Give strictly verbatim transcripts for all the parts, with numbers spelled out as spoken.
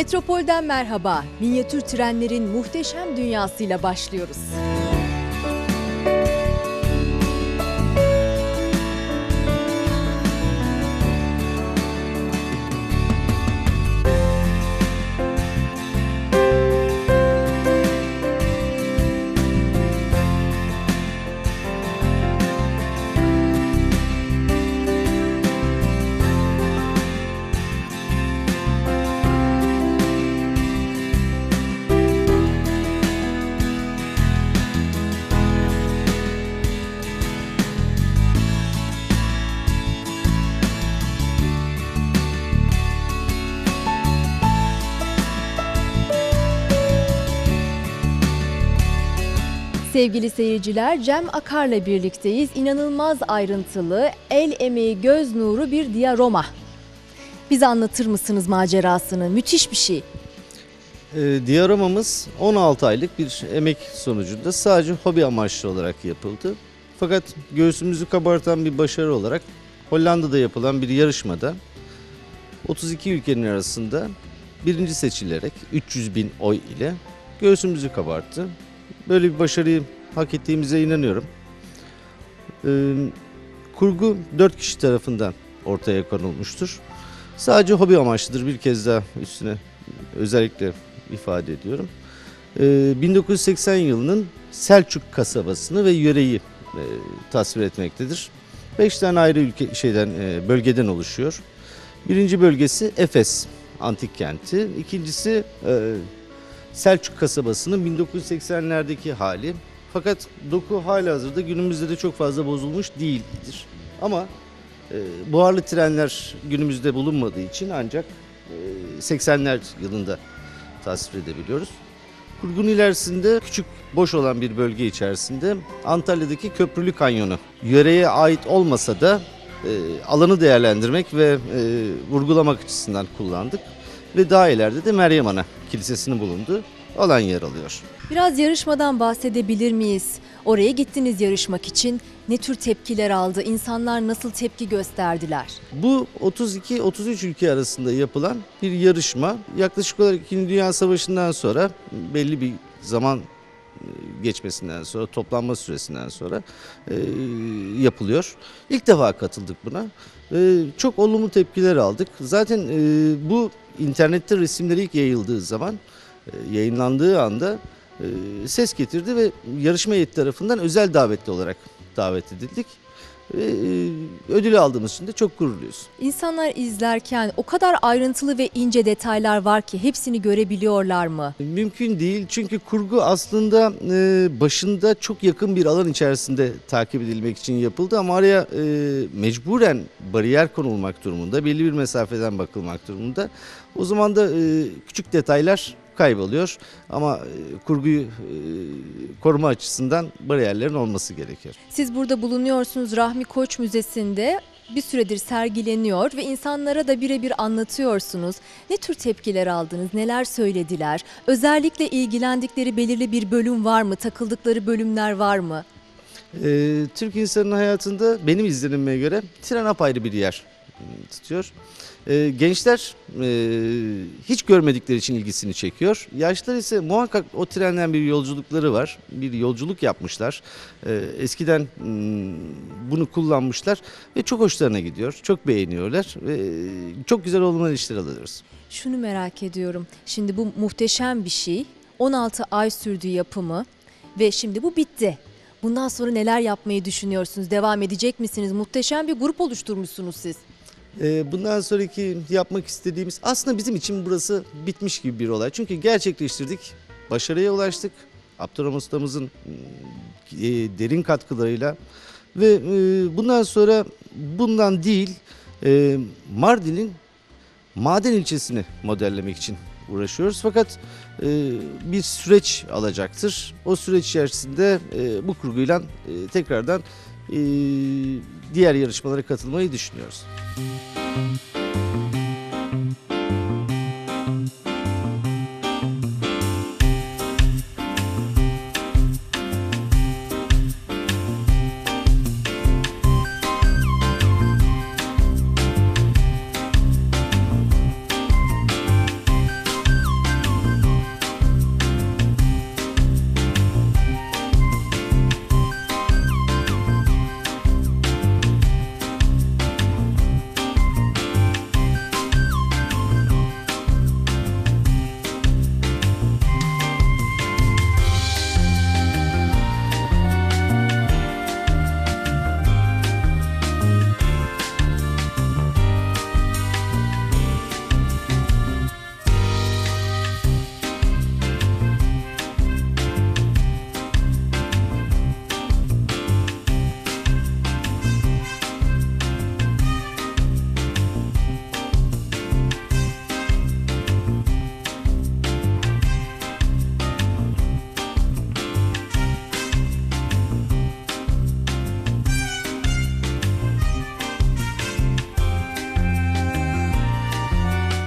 Metropol'den merhaba. Minyatür trenlerin muhteşem dünyasıyla başlıyoruz. Sevgili seyirciler, Cem Akar'la birlikteyiz. İnanılmaz ayrıntılı, el emeği, göz nuru bir diorama. Bize anlatır mısınız macerasını? Müthiş bir şey. E, dioramamız on altı aylık bir emek sonucunda sadece hobi amaçlı olarak yapıldı. Fakat göğsümüzü kabartan bir başarı olarak Hollanda'da yapılan bir yarışmada otuz iki ülkenin arasında birinci seçilerek üç yüz bin oy ile göğsümüzü kabarttı. Böyle bir başarıyı hak ettiğimize inanıyorum. Ee, kurgu dört kişi tarafından ortaya konulmuştur. Sadece hobi amaçlıdır, bir kez daha üstüne özellikle ifade ediyorum. Ee, bin dokuz yüz seksen yılının Selçuk kasabasını ve yöreyi e, tasvir etmektedir. Beş tane ayrı ülke şeyden e, bölgeden oluşuyor. Birinci bölgesi Efes antik kenti. İkincisi e, Selçuk kasabasının bin dokuz yüz seksenlerdeki hali. Fakat doku halihazırda günümüzde de çok fazla bozulmuş değildir. Ama e, buharlı trenler günümüzde bulunmadığı için ancak e, seksenler yılında tasvir edebiliyoruz. Kurgunun ilerisinde küçük boş olan bir bölge içerisinde Antalya'daki Köprülü Kanyonu. Yöreye ait olmasa da e, alanı değerlendirmek ve e, vurgulamak açısından kullandık. Ve daha ileride de Meryem Ana Kilisesi'nin bulunduğu alan yer alıyor. Biraz yarışmadan bahsedebilir miyiz? Oraya gittiniz yarışmak için. Ne tür tepkiler aldı? İnsanlar nasıl tepki gösterdiler? Bu otuz iki otuz üç ülke arasında yapılan bir yarışma. Yaklaşık olarak İkinci Dünya Savaşı'ndan sonra belli bir zaman geçmesinden sonra, toplanma süresinden sonra e, yapılıyor. İlk defa katıldık buna. E, çok olumlu tepkiler aldık. Zaten e, bu internette resimleri ilk yayıldığı zaman, e, yayınlandığı anda e, ses getirdi ve yarışma heyeti tarafından özel davetli olarak davet edildik. Ve e, ödülü aldığımız için de çok gururluyuz. İnsanlar izlerken o kadar ayrıntılı ve ince detaylar var ki hepsini görebiliyorlar mı? Mümkün değil, çünkü kurgu aslında e, başında çok yakın bir alan içerisinde takip edilmek için yapıldı ama araya e, mecburen bariyer konulmak durumunda, belli bir mesafeden bakılmak durumunda. O zaman da e, küçük detaylar kayboluyor ama e, kurguyu e, koruma açısından bariyerlerin olması gerekiyor. Siz burada bulunuyorsunuz, Rahmi Koç Müzesi'nde bir süredir sergileniyor ve insanlara da birebir anlatıyorsunuz. Ne tür tepkiler aldınız, neler söylediler? Özellikle ilgilendikleri belirli bir bölüm var mı, takıldıkları bölümler var mı? Ee, Türk insanının hayatında benim izlenimime göre tren apayrı bir yer tutuyor. Ee, gençler e, hiç görmedikleri için ilgisini çekiyor. Yaşlılar ise muhakkak o trenden bir yolculukları var. Bir yolculuk yapmışlar. Ee, eskiden m, bunu kullanmışlar ve çok hoşlarına gidiyor. Çok beğeniyorlar ve çok güzel olumlu işler alıyoruz. Şunu merak ediyorum. Şimdi bu muhteşem bir şey. on altı ay sürdü yapımı ve şimdi bu bitti. Bundan sonra neler yapmayı düşünüyorsunuz? Devam edecek misiniz? Muhteşem bir grup oluşturmuşsunuz siz. Bundan sonraki yapmak istediğimiz, aslında bizim için burası bitmiş gibi bir olay. Çünkü gerçekleştirdik, başarıya ulaştık. Abdurrahman ustamızın derin katkılarıyla ve bundan sonra bundan değil Mardin'in Maden ilçesini modellemek için uğraşıyoruz. Fakat bir süreç alacaktır. O süreç içerisinde bu kurguyla tekrardan diğer yarışmalara katılmayı düşünüyoruz.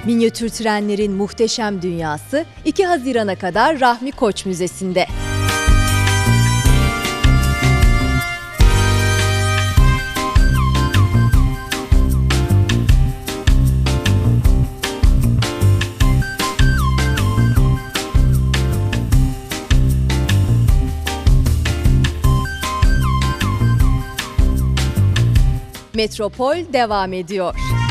Minyatür trenlerin muhteşem dünyası iki Haziran'a kadar Rahmi Koç Müzesi'nde. Metropol devam ediyor.